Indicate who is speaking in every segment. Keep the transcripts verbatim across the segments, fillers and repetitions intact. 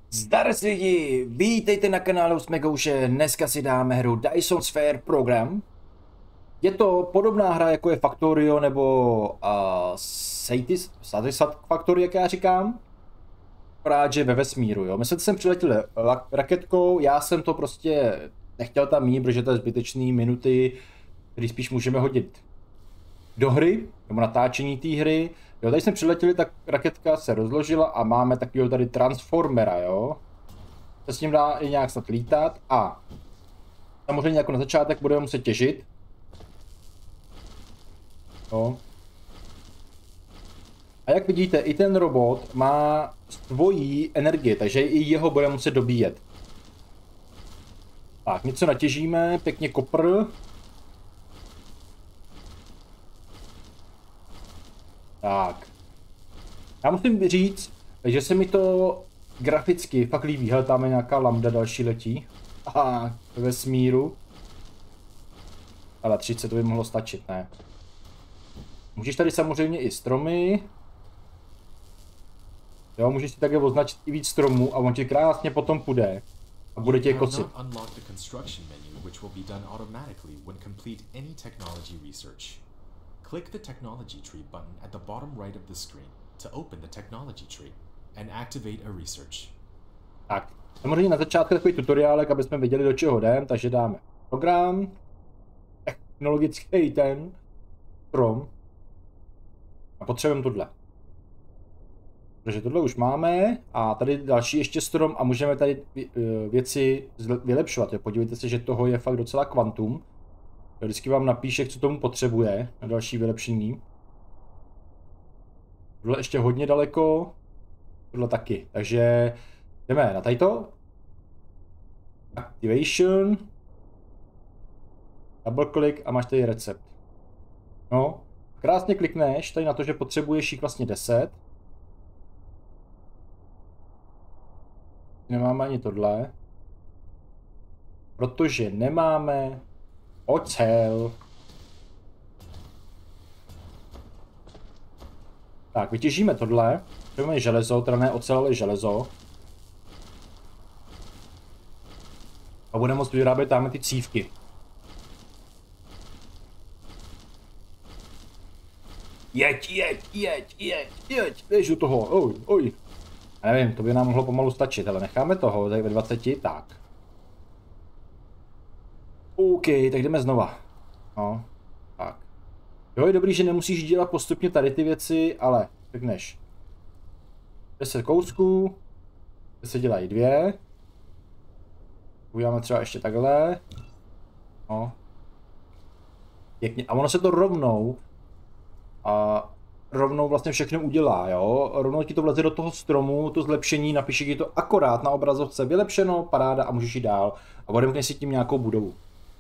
Speaker 1: Zdar si lidi, vítejte na kanálu Smegouše, dneska si dáme hru Dyson Sphere Program. Je to podobná hra jako je Factorio nebo uh, Satis, Satisfactory, jak já říkám. Akorát, že ve vesmíru, jo. My jsme sem přiletěli raketkou, já jsem to prostě nechtěl tam mít, protože to je zbytečný minuty, který spíš můžeme hodit do hry, nebo natáčení té hry. Jo, tady jsme přiletěli, tak raketka se rozložila a máme takového tady transformera, jo. Se s ním dá i nějak snad lítat a samozřejmě jako na začátek budeme muset těžit. Jo. A jak vidíte, i ten robot má svoji energii, takže i jeho budeme muset dobíjet. Tak, něco natěžíme, pěkně kopr. Tak. Já musím říct, že se mi to graficky fakt líbí. Hele, tam je nějaká lambda další letí. Aha, ve vesmíru. Ale třicet to by mohlo stačit, ne? Můžeš tady samozřejmě i stromy. Jo, můžeš si také označit i víc stromů a on ti krásně potom půjde. A bude tě kosit.
Speaker 2: Click the technology tree button at the bottom right of the screen to open the technology tree and activate a research.
Speaker 1: Tak, samozřejmě na začátku takový tutoriálek, aby jsme viděli, do čeho jdeme, takže dáme program, technologický ten strom a potřebujeme tohle. Takže tohle už máme a tady další ještě strom a můžeme tady věci vylepšovat. Podívejte se, že toho je fakt docela kvantum. Vždycky vám napíše, co tomu potřebuje na další vylepšení. Tohle ještě hodně daleko, tohle taky, takže jdeme na tadyto. Activation. Double click a máš tady recept. No, krásně klikneš tady na to, že potřebuješ jich vlastně deset. Nemáme ani tohle. Protože nemáme ocel. Tak, vytěžíme tohle. Máme železo, teda ne ocel, ale železo. A budeme moct vyrábět tam ty cívky. Jeď, jeď, jeď, jeď, jeď, běž do toho, oj, oj. Já nevím, to by nám mohlo pomalu stačit, ale necháme toho, tady ve dvaceti, tak. OK, tak jdeme znova. No, tak. Jo, je dobrý, že nemusíš dělat postupně tady ty věci, ale řekneš. deset kousků, se dělají dvě. Uděláme třeba ještě takhle. No. Pěkně. A ono se to rovnou a rovnou vlastně všechno udělá, jo. Rovnou ti to vleze do toho stromu, to zlepšení, napíše ti to akorát na obrazovce, vylepšeno, paráda a můžeš jít dál. A odemkne si tím nějakou budovu.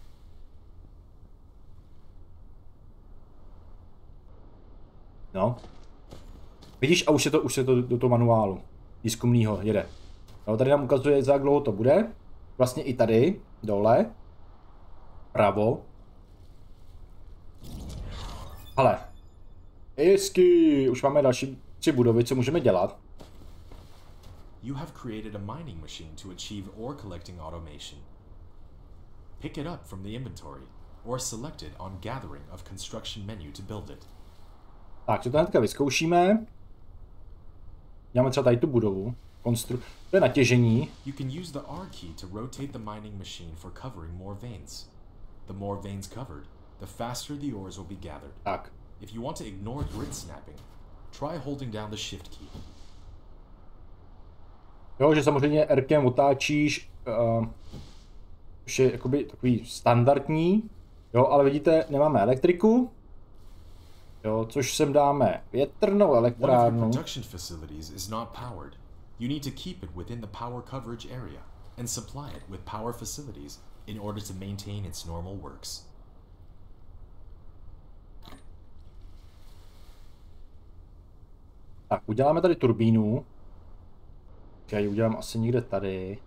Speaker 1: No. Vidíš, a už se to, už se to do toho manuálu výzkumného jede. No, tady nám ukazuje, za jak dlouho to bude. Vlastně i tady, dole. Pravo. Ale. Hezky, už máme další tři budovy, co můžeme dělat.
Speaker 2: You have created a mining machine to achieve ore collecting automation. Pick it up from the inventory or select it on gathering of construction menu to build it.
Speaker 1: Tak, co to hnedka vyzkoušíme. Děláme třeba tady tu budovu. Konstru... To je natěžení.
Speaker 2: You can use the R key to rotate the mining machine for covering more veins. The more veins covered, the faster the ores will be gathered.
Speaker 1: Tak.
Speaker 2: If you want to ignore grid snapping, try holding down the shift key.
Speaker 1: Jo, že samozřejmě R-kem otáčíš, uh, už je jakoby takový standardní. Jo, ale vidíte, nemáme elektriku. Jo, což sem dáme větrnou elektrárnu.
Speaker 2: One of your production facilities is not powered. You need to keep it within the power coverage area and supply it with power facilities in order to maintain its normal works.
Speaker 1: Tak, uděláme tady turbínu. Já ji udělám asi někde tady.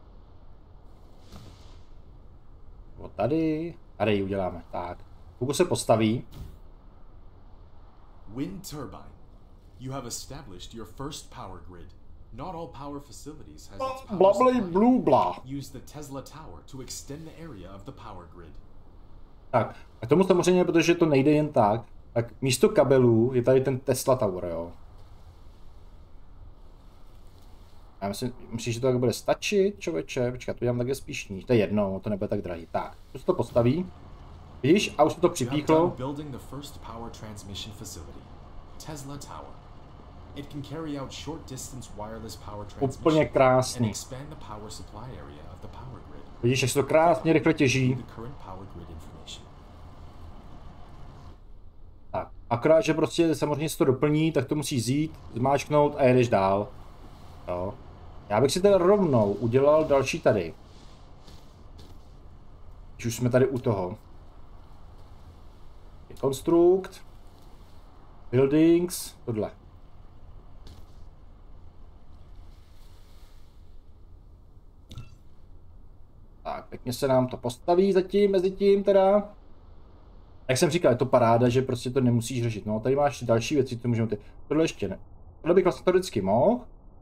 Speaker 1: Nebo tady. Tady ji uděláme, tak. Pokud se postaví.
Speaker 2: Wind turbine. You have established your first power grid. Not all power facilities has its power
Speaker 1: Bla bla
Speaker 2: supply.
Speaker 1: blu bla.
Speaker 2: Use the Tesla Tower to extend the area of the power grid.
Speaker 1: Tak, a tomu samozřejmě, protože to nejde jen tak, tak místo kabelů je tady ten Tesla Tower, jo. Já myslím, myslíš, že to tak bude stačit, člověče? Počkat, to dělám takhle spíš níž. To je jedno, to nebude tak drahý. Tak, to se to postaví. Vidíš, a už se to připíchlo.
Speaker 2: Building the first power transmission facility, Tesla Tower. It can carry out short distance wireless power
Speaker 1: Úplně
Speaker 2: transmission
Speaker 1: krásný.
Speaker 2: and expand the power supply area of the power grid.
Speaker 1: Vidíš, jak se to krásně rychle těží.
Speaker 2: The current power grid information.
Speaker 1: Tak, akorát, že prostě samozřejmě se to doplní, tak to musí zít, zmáčknout a jedeš dál. Jo. Já bych si teda rovnou udělal další tady. Když už jsme tady u toho. Construct. Buildings. Tohle. Tak, pěkně se nám to postaví zatím, mezi tím teda. Jak jsem říkal, je to paráda, že prostě to nemusíš řešit. No, tady máš další věci, to můžeme ty. Tohle ještě ne. Tohle bych vlastně teoreticky mohl.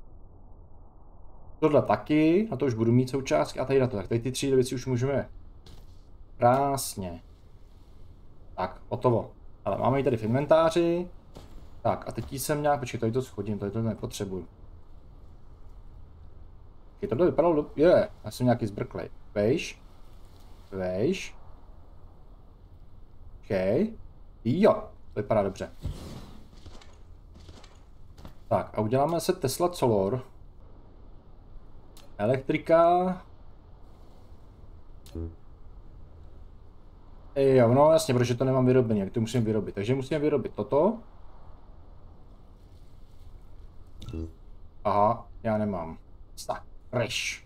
Speaker 1: Tohle taky, na to už budu mít součástky a tady na to. Tak tady ty tři věci už můžeme. Krásně. Tak, hotovo. Ale máme ji tady v inventáři. Tak, a teď jsem nějak, počkej, tady to schodím, tady to nepotřebuju. Okay, tohle vypadalo do... Je, yeah, já jsem nějaký zbrklej. Vejš. Vejš. OK. Jo, to vypadá dobře. Tak, a uděláme se Tesla Solar. Elektrika. Jo, no jasně, protože to nemám vyrobený, jak to musím vyrobit. Takže musím vyrobit toto. Aha, já nemám. Tak, fresh.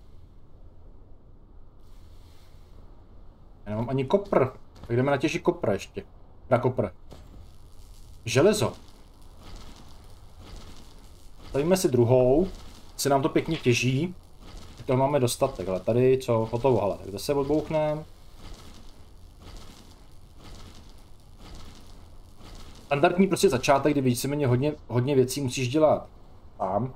Speaker 1: Já nemám ani kopr. Tak jdeme natěžit kopr ještě. Na kopr. Železo. Stavíme si druhou. Se nám to pěkně těží. To máme dostatek, ale tady co? Hotovo, hele. Tak zase odbouchneme. Standardní prostě začátek, kdy víceméně hodně, hodně věcí musíš dělat tam.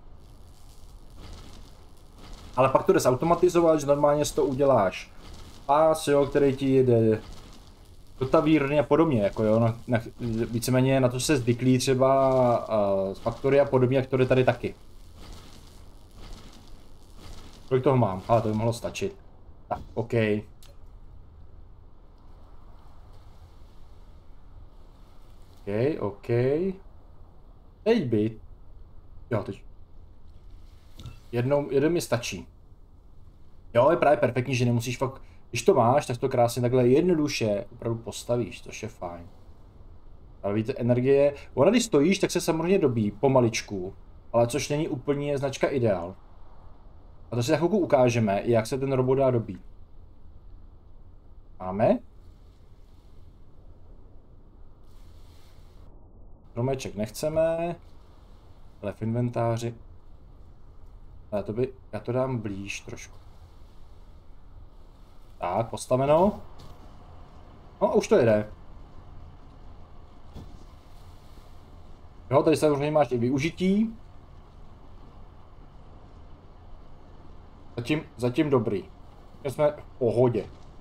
Speaker 1: Ale pak to jde zautomatizovat, že normálně si to uděláš. Pás, jo, který ti jede do tavírny a podobně, jako jo, na, na, víceméně na to se zvyklí třeba uh, z Factory a podobně, jak to jde tady taky. Kolik toho mám? Ale to by mohlo stačit. Tak, OK. OK, OK. Teď by. Jo, teď. Jednou, jeden mi stačí. Jo, je právě perfektní, že nemusíš fakt, když to máš, tak to krásně takhle jednoduše opravdu postavíš, což je fajn. Ale víte, energie, ona když stojíš, tak se samozřejmě dobí pomaličku, ale což není úplně značka ideál. A to si za chvilku ukážeme, jak se ten robot dá dobít. Máme. Stromeček nechceme, ale v inventáři. Ale to by, já to dám blíž trošku. Tak, postaveno. No, už to jede. Jo, tady samozřejmě máš i využití. Zatím, zatím dobrý. My jsme v pohodě.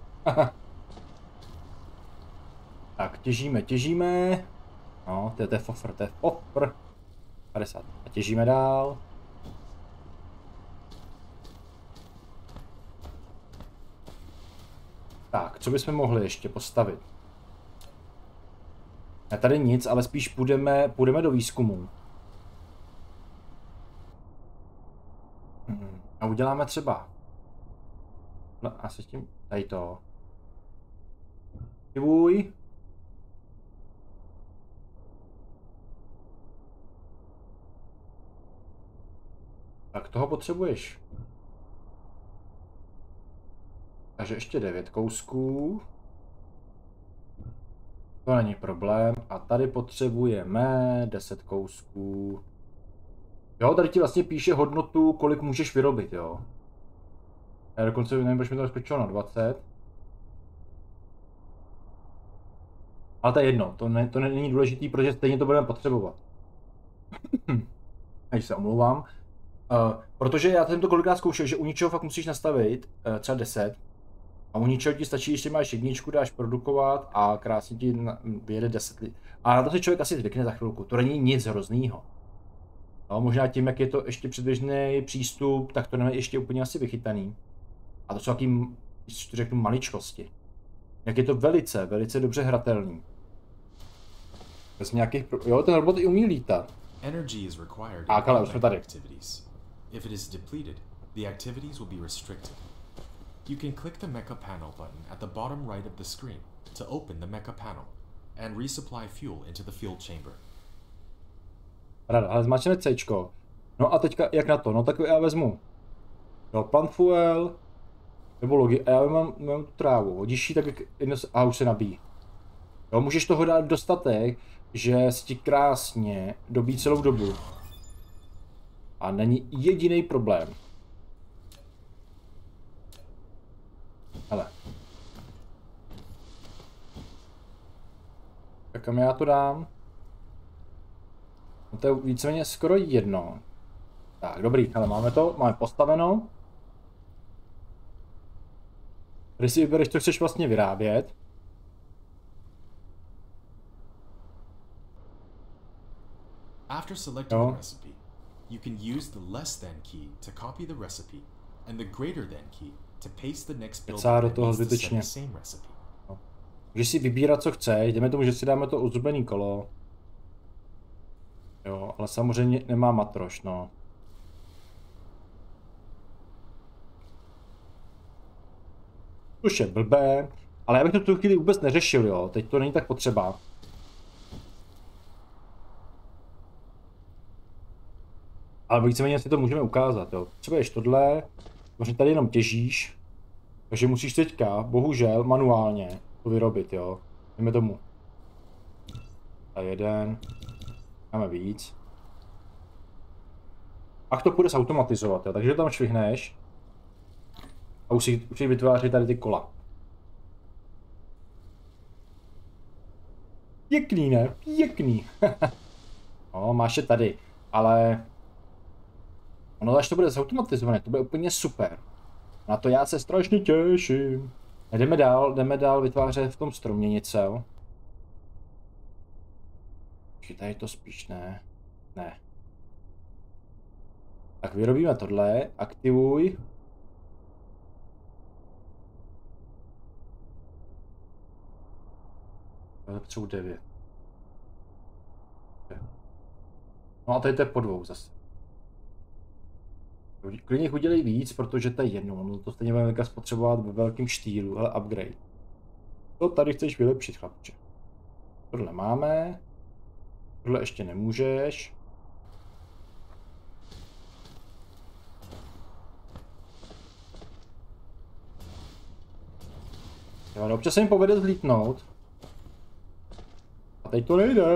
Speaker 1: Tak, těžíme, těžíme. No, to je, to je fofr, to je fofr. padesát. A těžíme dál. Tak, co bychom mohli ještě postavit? Ne, tady nic, ale spíš půjdeme, půjdeme do výzkumu. Hmm. A uděláme třeba... No, asi s tím... Tady to. Vývoj. Tak toho potřebuješ. Takže ještě devět kousků. To není problém. A tady potřebujeme deset kousků. Jo, tady ti vlastně píše hodnotu, kolik můžeš vyrobit, jo. Já dokonce nevím, proč mi to skočilo na dvacet. Ale to je jedno, to, ne, to není důležitý, protože stejně to budeme potřebovat. Takže se omlouvám. Uh, protože já jsem to kolikrát zkoušel, že u ničeho fakt musíš nastavit uh, třeba deset. A u ničeho ti stačí, když máš jedničku, dáš produkovat a krásně ti na, vyjede deset. A na to si člověk asi zvykne za chvilku, to není nic hroznýho. No, možná tím, jak je to ještě předběžný přístup, tak to není ještě úplně asi vychytaný. A to jsou taký, když to řeknu, maličkosti. Jak je to velice, velice dobře hratelný. Bez nějakých pro... Jo, ten robot i umí lítat.
Speaker 2: Energy is required
Speaker 1: A kale, už jsme tady.
Speaker 2: activities. If it is depleted, the activities will be restricted. You can click the mecha panel button at the bottom right of the screen to open the mecha panel and resupply fuel into the fuel chamber.
Speaker 1: Rada, ale zmáčkneme Cčko. No a teďka jak na to? No tak já vezmu. Jo, plant fuel. Nebo logi. A já mám, mám tu trávu. Hodíš ji tak jak jedno... A už se nabíjí. Jo, můžeš toho dát dostatek, že si ti krásně dobí celou dobu. A není jediný problém. Hele. Tak kam já to dám? No to je víceméně skoro jedno. Tak, dobrý, ale máme to, máme postaveno. Když si vybereš, co chceš vlastně vyrábět.
Speaker 2: After selecting
Speaker 1: Jo.
Speaker 2: the recipe, you can use the less than key to copy the recipe and the greater than key to paste the next build
Speaker 1: Kecá do
Speaker 2: that
Speaker 1: toho
Speaker 2: needs to set
Speaker 1: zbytečně.
Speaker 2: the same recipe.
Speaker 1: Můžeš si vybírat, co chceš, jdeme tomu, že si dáme to ozubený kolo. Jo, ale samozřejmě nemá matroš, no. Už je blbé, ale já bych to tu chvíli vůbec neřešil, jo, teď to není tak potřeba. Ale víceméně si to můžeme ukázat, jo. Třeba ješ tohle, vlastně tady jenom těžíš, takže musíš teďka, bohužel, manuálně to vyrobit, jo. Jdeme tomu. A jeden. Máme víc. Ach, to půjde zautomatizovat, jo. Takže tam švihneš. A už si, už si vytváří tady ty kola. Pěkný, ne? Pěkný. No, máš je tady, ale... Ono až to bude zautomatizované, to bude úplně super. Na to já se strašně těším. A jdeme dál, jdeme dál vytvářet v tom stromě něco, jo? Tady to spíš ne. Ne. Tak vyrobíme tohle, aktivuj. Potřebuji devět. No a tady to je po dvou zase. Klidně udělej víc, protože to je jedno, no to stejně budeme spotřebovat ve velkém štýlu, ale upgrade. To tady chceš vylepšit, chlapče. Tohle máme. Tohle ještě nemůžeš. Jo, občas se mi povede zlítnout. A teď to nejde.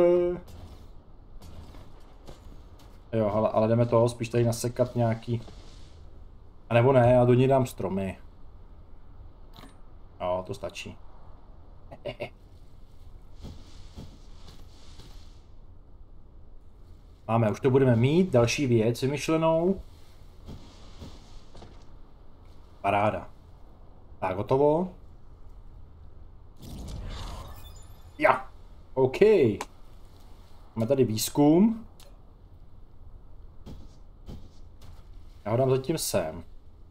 Speaker 1: Jo, ale, ale jdeme toho spíš tady nasekat nějaký. A nebo ne, já do ní dám stromy. Jo, to stačí. Máme, už to budeme mít, další věc vymyšlenou. Paráda. Tak, hotovo. Ja, OK. Máme tady výzkum. Já ho dám zatím sem.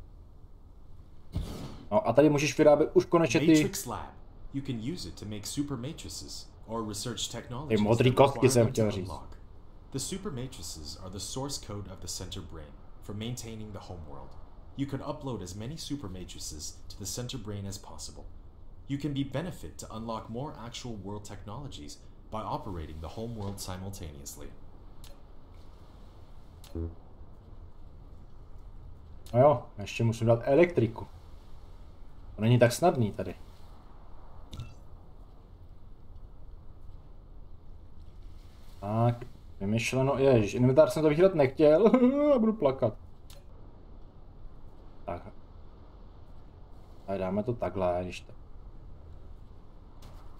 Speaker 1: No a tady můžeš vyrábět už konečně ty...
Speaker 2: Matrix Lab. You can use it to make super matrices or research technologies
Speaker 1: Ty modrý
Speaker 2: that
Speaker 1: kostky
Speaker 2: require
Speaker 1: jsem
Speaker 2: them
Speaker 1: chtěl
Speaker 2: to
Speaker 1: říct.
Speaker 2: unlock. The super matrices are the source code of the center brain for maintaining the homeworld. You can upload as many super matrices to the center brain as possible. You can be benefit to unlock more actual world technologies by operating the homeworld simultaneously.
Speaker 1: No jo, ještě musím dát elektriku. To není tak snadný tady. Tak, vymyšleno, jež, inventář jsem to vychýlat nechtěl, a budu plakat. Tak. A dáme to takhle, když to...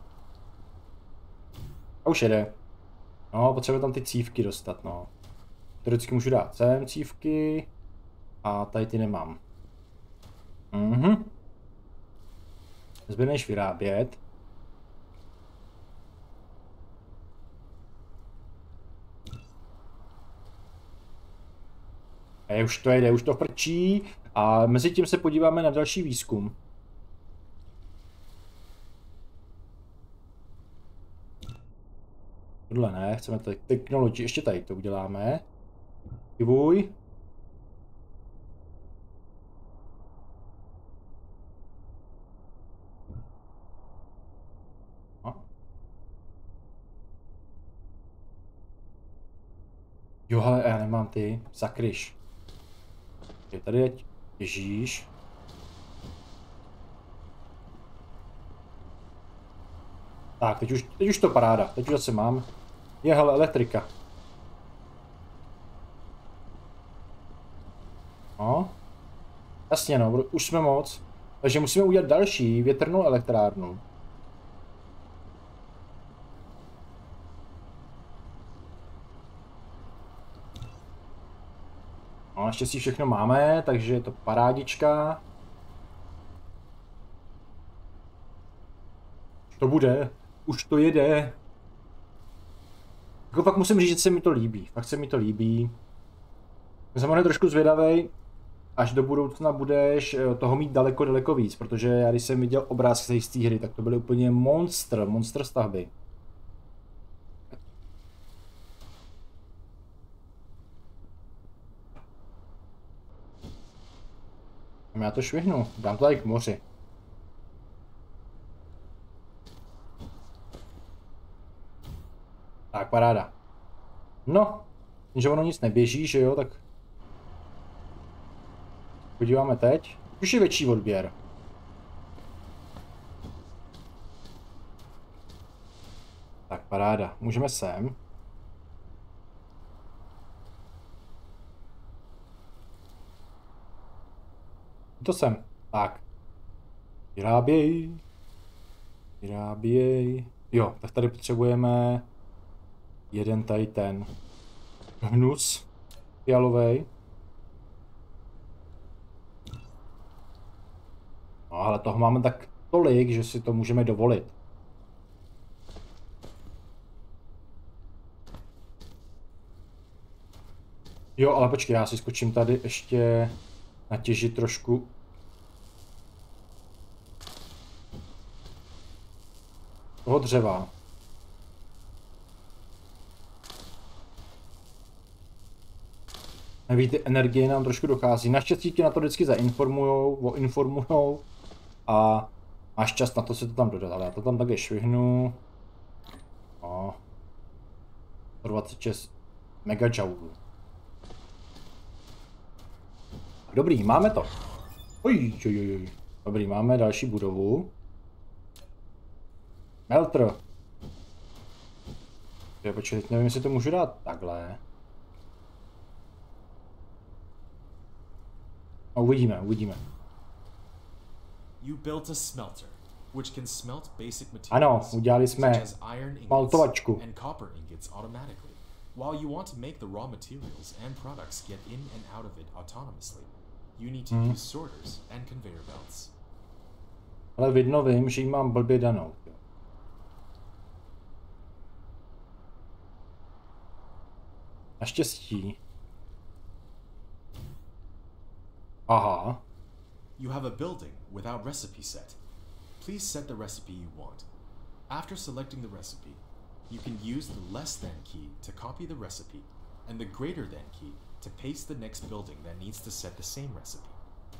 Speaker 1: A už jede. No, potřebujeme tam ty cívky dostat, no. Teoreticky můžu dát sem cívky a tady ty nemám. Mhm. Zbyde než vyrábět. A už to jede, už to frčí a mezi tím se podíváme na další výzkum. Tohle ne, chceme tady technology, ještě tady to uděláme. Vývoj. Jo, ale já nemám ty, sakryš. Je tady ať těžíš. Tak, teď už, teď už to paráda, teď už zase mám. Je, hele, elektrika. No. Jasně no, už jsme moc. Takže musíme udělat další větrnou elektrárnu. No, naštěstí všechno máme, takže je to parádička. To bude, už to jede. Jako fakt musím říct, že se mi to líbí, fakt se mi to líbí. Jsem možná trošku zvědavej, až do budoucna budeš toho mít daleko, daleko víc, protože já když jsem viděl obrázky z té hry, tak to byly úplně monster, monster stavby. Já to švihnu, dám to tady k moři. Tak, paráda. No, že ono nic neběží, že jo, tak... Podíváme teď. Už je větší odběr. Tak, paráda. Můžeme sem. To sem. Tak. Vyráběj. Vyráběj. Jo, tak tady potřebujeme jeden tady ten hnus fialovej. No ale toho máme tak tolik, že si to můžeme dovolit. Jo, ale počkej, já si skočím tady ještě natěžit trošku. Toho dřeva. Nevíte, energie nám trošku dochází. Naštěstí tě na to vždycky zainformujou, oinformujou a máš čas na to se to tam dodat. Ale já to tam také švihnu. No. sto dvacet šest megajoulů. Dobrý, máme to. Oj, oj, oj. Dobrý, máme další budovu. Meltr. Já počkej, nevím, jestli to můžu dát takhle. A uvidíme, uvidíme.
Speaker 2: You built a smelter, which can smelt basic
Speaker 1: Ano,
Speaker 2: materials
Speaker 1: udělali jsme
Speaker 2: such as iron ingots
Speaker 1: smaltovačku.
Speaker 2: and copper ingots automatically. While you want to make the raw materials and products get in and out of it autonomously, you need to
Speaker 1: Hmm.
Speaker 2: use sorters and conveyor belts.
Speaker 1: Ale vidno vím, že ji mám blbě danou. Naštěstí. Aha.
Speaker 2: You have a building without recipe set. Please set the recipe you want. After selecting the recipe, you can use the less than key to copy the recipe and the greater than key to paste the next building that needs to set the same recipe.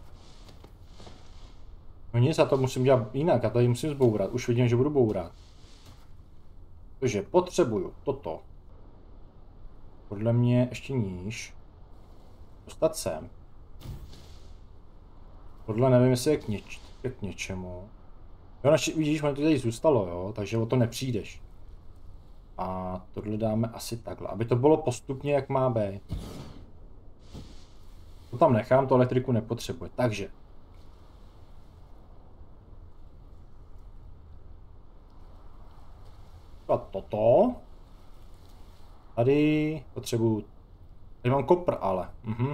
Speaker 1: No nic, já to musím dělat jinak, já tady musím zbourat, už vidím, že budu bourat. Takže potřebuju toto. Podle mě ještě níž. Dostat sem. Podle nevím, jestli je k, něč je k něčemu. Jo, naši, vidíš, ono to tady zůstalo, jo, takže o to nepřijdeš. A tohle dáme asi takhle, aby to bylo postupně, jak má být. To tam nechám, to elektriku nepotřebuje, takže. A toto. Tady potřebuju Tady mám kopr, ale. Mhm.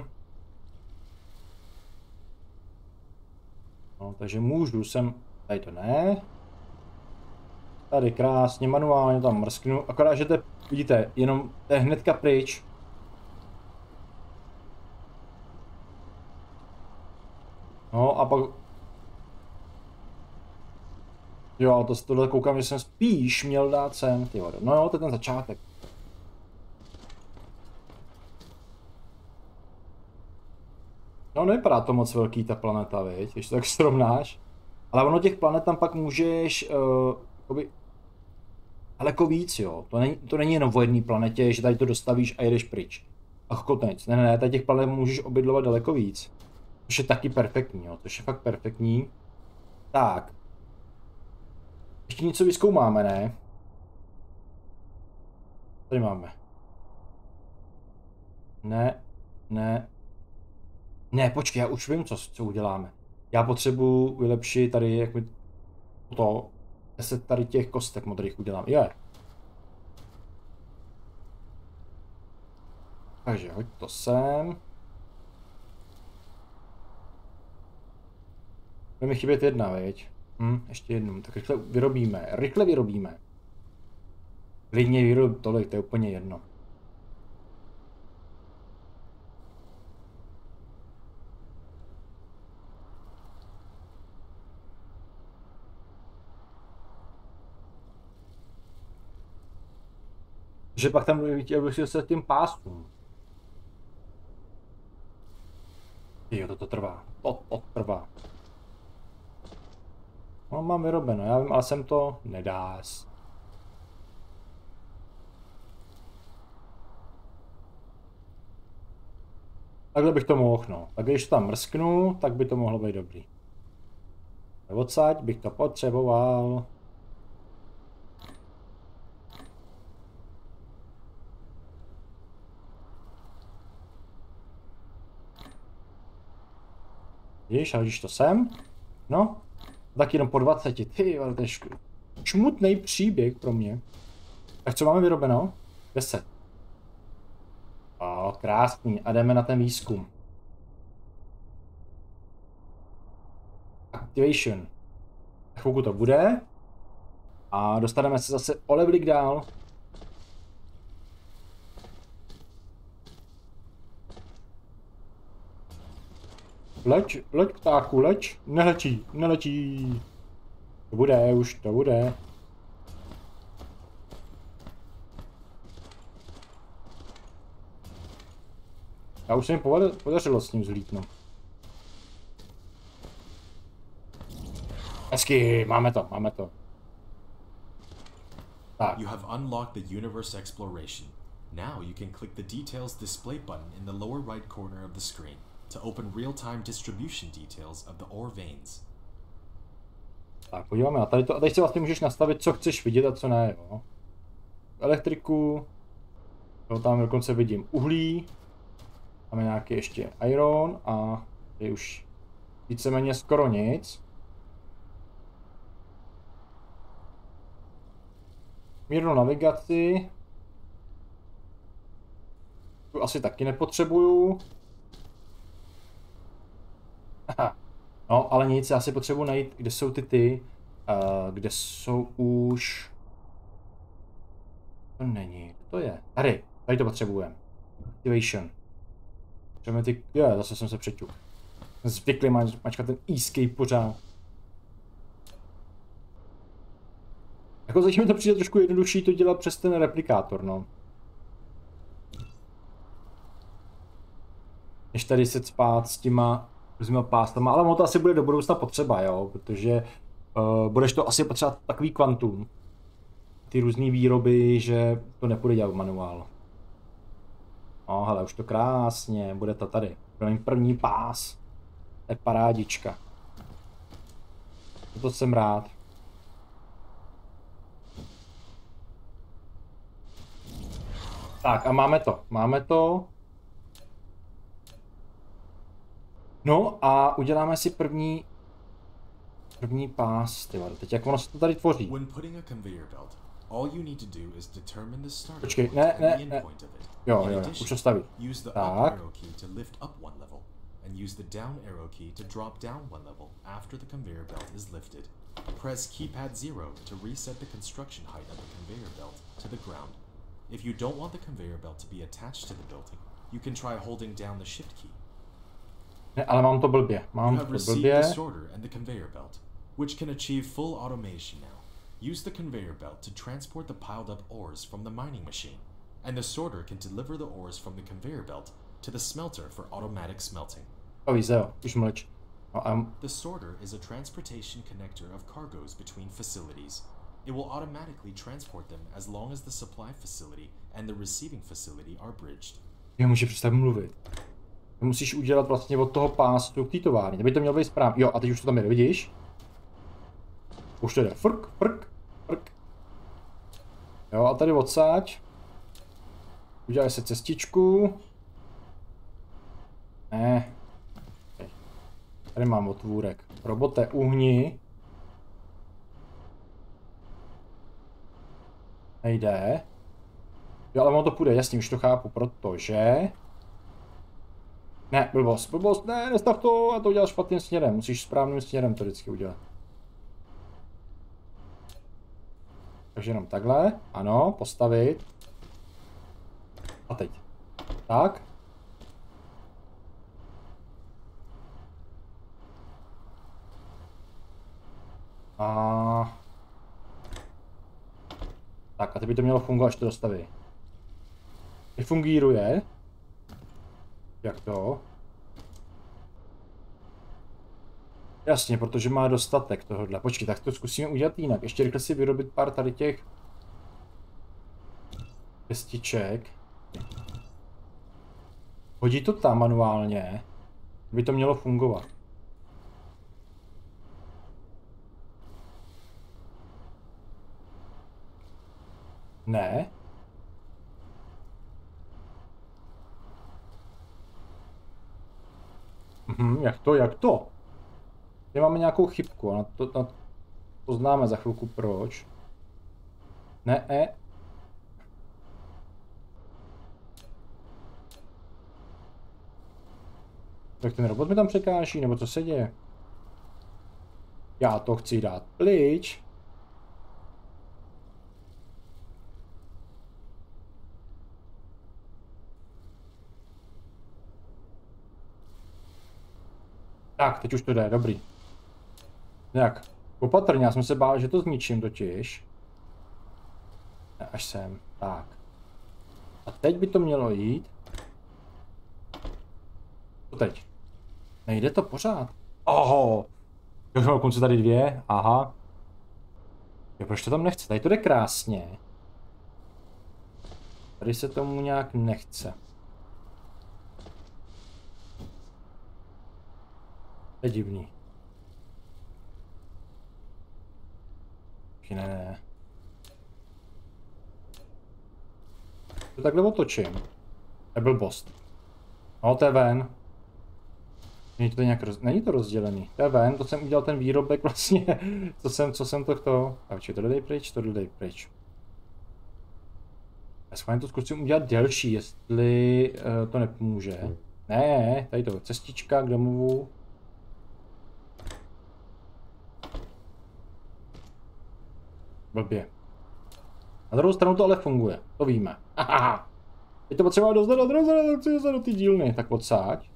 Speaker 1: No, takže můžu sem... Tady to ne. Tady krásně, manuálně tam mrsknu. Akorát, že to je, vidíte, jenom to je hnedka pryč. No a pak... Jo, ale to z tohle koukám, že jsem spíš měl dát sem, ty vado. No jo, to je ten začátek. No nevypadá to moc velký ta planeta, viď, když to tak srovnáš. Ale ono těch planet tam pak můžeš, uh, jakoby, daleko víc, jo. To není, to není jenom o jedné planetě, že tady to dostavíš a jedeš pryč. A konec. Ne, ne, ne, tady těch planet můžeš obydlovat daleko víc. Což je taky perfektní, jo, což je fakt perfektní. Tak. Ještě něco vyzkoumáme, ne? Tady máme. Ne, ne. Ne, počkej, já už vím, co, co uděláme. Já potřebuji vylepšit tady, jak mi to, deset tady těch kostek modrých udělám. Je. Takže hoď to sem. Bude mi chybět jedna, viď? Hm, ještě jednu, tak rychle vyrobíme, rychle vyrobíme. Klidně vyrob tolik, to je úplně jedno. Že pak tam chtěl se tím pásům. Jo, to, to trvá. To, to trvá. No, mám vyrobeno, já vím, ale jsem to nedá. Takhle bych to mohl, no. Tak když tam mrsknu, tak by to mohlo být dobrý. Odsaď bych to potřeboval. Vidíš, a když to sem, no, tak jenom po dvaceti, ty, ale to je šmutný příběh pro mě. Tak co máme vyrobeno? deset. O, krásný, a jdeme na ten výzkum. Activation. Chvilku to bude. A dostaneme se zase o levelik dál. Leč, leč ptáku, leč, neletí, neletí. To bude, už to bude. Já už se mi podařilo s ním zlítnout. Hezky, máme to, máme to. Tak.
Speaker 2: You have unlocked the universe exploration. Now you can click the details display button in the lower right corner of the screen to open real-time distribution details of the ore veins.
Speaker 1: Tak, podíváme na tady to. A teď si vlastně můžeš nastavit, co chceš vidět a co ne, jo. Elektriku. Jo, tam dokonce vidím uhlí. Máme nějaký ještě iron a je už víceméně skoro nic. Mírnou navigaci. Tu asi taky nepotřebuju. Aha. No, ale nic, já si potřebuji najít, kde jsou ty ty, uh, kde jsou už... To není, to je. Tady, tady to potřebujeme. Activation. Potřebujeme ty, jo, zase jsem se přeťuk. Zvyklý mačkat ten escape pořád. Jako zatím mi to přijde trošku jednodušší to dělat přes ten replikátor, no. Než tady se cpát s těma různýma pástama, ale ono to asi bude do budoucna potřeba, jo, protože uh, budeš to asi potřebovat takový kvantum. Ty různý výroby, že to nepůjde dělat v manuálu. No, hele, už to krásně, bude to tady. Bude mít první pás. To je parádička. To jsem rád. Tak a máme to, máme to. No a uděláme si první první pás, ty vado. Teď jak ono se to tady tvoří.
Speaker 2: When putting a conveyor belt, All you need to do is determine the starting
Speaker 1: Počkej,
Speaker 2: point
Speaker 1: ne,
Speaker 2: and
Speaker 1: ne,
Speaker 2: the end
Speaker 1: ne.
Speaker 2: point of it.
Speaker 1: Jo,
Speaker 2: In
Speaker 1: jo,
Speaker 2: addition,
Speaker 1: už to staví.
Speaker 2: use the up
Speaker 1: Tak.
Speaker 2: arrow key to lift up one level, and use the down arrow key to drop down one level after the conveyor belt is lifted. Press keypad zero to reset the construction height of the conveyor belt to the ground. If you don't want the conveyor belt to be attached to the building, you can try holding down the shift key.
Speaker 1: Ne, ale mám to blbě.
Speaker 2: You
Speaker 1: Mám
Speaker 2: have
Speaker 1: to
Speaker 2: received
Speaker 1: blbě.
Speaker 2: the sorter and the conveyor belt, which can achieve full automation now. Use the conveyor belt to transport the piled up ores from the mining machine, and the sorter can deliver the ores from the conveyor belt to the smelter for automatic smelting.
Speaker 1: Oh, víš, jo, už mlč. No, um,
Speaker 2: The sorter is a transportation connector of cargoes between facilities. It will automatically transport them as long as the supply facility and the receiving facility are bridged.
Speaker 1: jo, může přestat mluvit. To musíš udělat vlastně od toho pásu k té továrně. Aby to mělo být správně. Jo, a teď už to tam jde, vidíš? Už to jde. Frk, frk, frk. Jo, a tady odsaď. Udělej se cestičku. Ne. Tady mám otvůrek. Robote, uhni. Nejde. Jo, ale ono to půjde, jasně, už to chápu, protože... Ne, blbost, blbost, ne, nestav to, a to uděláš špatným směrem, musíš správným směrem to vždycky udělat. Takže jenom takhle, ano, postavit. A teď. Tak. A... Tak a teď by to mělo fungovat, až to dostaví. Nefungíruje. Jak to? Jasně, protože má dostatek tohohle. Počkej, tak to zkusíme udělat jinak. Ještě rychle si vyrobit pár tady těch pestiček. Hodí to tam manuálně, by to mělo fungovat. Ne. Mhm, jak to, jak to? My máme nějakou chybku, a na to, na to známe za chvilku proč. Ne, ne. Tak ten robot mi tam překáží, nebo co se děje? Já to chci dát pryč. Tak, teď už to jde, dobrý. Jak? Opatrně, já jsem se bál, že to zničím totiž. Ne, až sem, tak. A teď by to mělo jít. Co teď? Nejde to pořád. Oho! Já už mám konce tady dvě, aha. Jo, proč to tam nechce? Tady to jde krásně. Tady se tomu nějak nechce. To je divný. Ne, ne. To takhle otočím. To je blbost. No, to je ven. Není to nějak roz... Není to rozdělený. To je ven, to jsem udělal ten výrobek vlastně. Co jsem, co jsem to chtěl. Takže to dej pryč, to dej pryč. Já schválně to zkusím udělat delší, jestli uh, to nepomůže. Ne, tady to cestička k domovu. Blbě. Na druhou stranu to ale funguje, to víme. Aha. Teď to potřeba dostat do, do, do ty dílny, tak odsáď.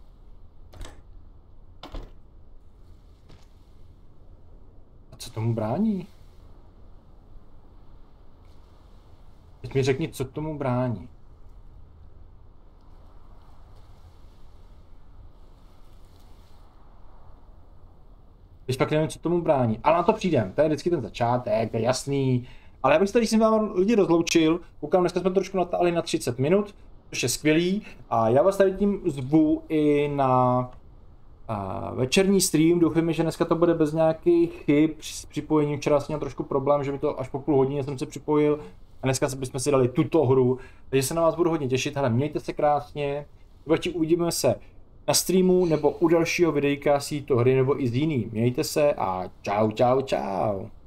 Speaker 1: A co tomu brání? Teď mi řekni, co tomu brání. Teď pak nevím, co tomu brání. Ale na to přijdem, to je vždycky ten začátek, to je jasný. Ale já bych se tady s vám lidi rozloučil, koukám, dneska jsme trošku natáhli na třicet minut, což je skvělý. A já vás tady tím zvu i na a, večerní stream, doufám, že dneska to bude bez nějakých chyb s připojením. Včera jsem měl trošku problém, že mi to až po půl hodině jsem se připojil a dneska bychom si dali tuto hru, takže se na vás budu hodně těšit. Hele, mějte se krásně, uvidíme se na streamu nebo u dalšího videjka z této hry nebo i z jiný. Mějte se a čau, čau, čau.